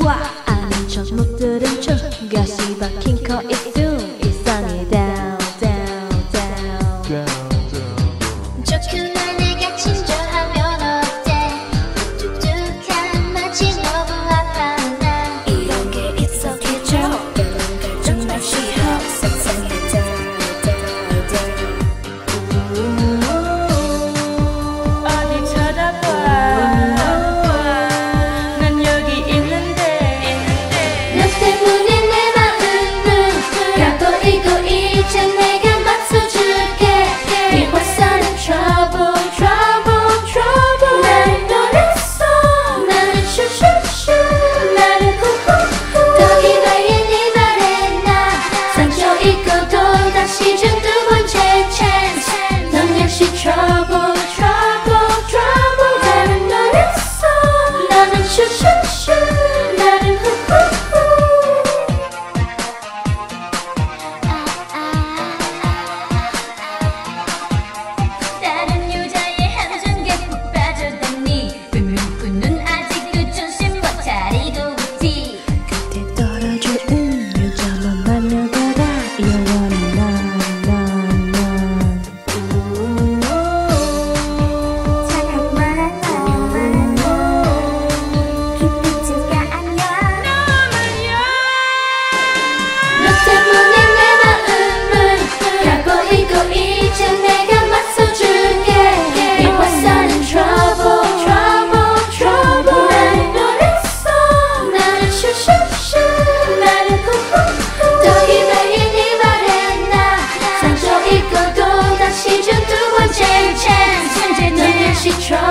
아는 척 못 들은 척 가시 박힌 거이뚱 일상이 down down down 좋구나 내가 친절하면 어때 뚝뚝한 마치 너무 아파 나 이런 게 익숙해져 이런 걸 정말 싫어 세상에 어디 쳐다봐 난 여기 있는데 너 때문에 내 마음은 가고 있고 이제 내가 맞서줄게 이곳에는 trouble trouble trouble 나를 노렸어 나는 슈슈슈 나를 후후후 더 기다린 네 말에 나 상처 입고 또다시 준 두 번째 chance 넌 역시 trouble trouble trouble 나를 노렸어 나는 슈슈슈 나를 후후후 다른 여자의 함정에 푹 빠져다니 분명 그 눈 아직도 정신 못 차리고 있지 곁에 떨어진 여자만 만나다가 영원한 넌 차갑만 기쁘지가 않냐 너 때문에 내 마음은 가고 있고 이제 내가 맞서줄게 이곳에는 trouble trouble trouble 나를 노렸어 나를 슈슈슈 나를 후후후 더 기다린 네 말에 나 상처 입고 또다시 준 두 번째 chance 넌 역시 trouble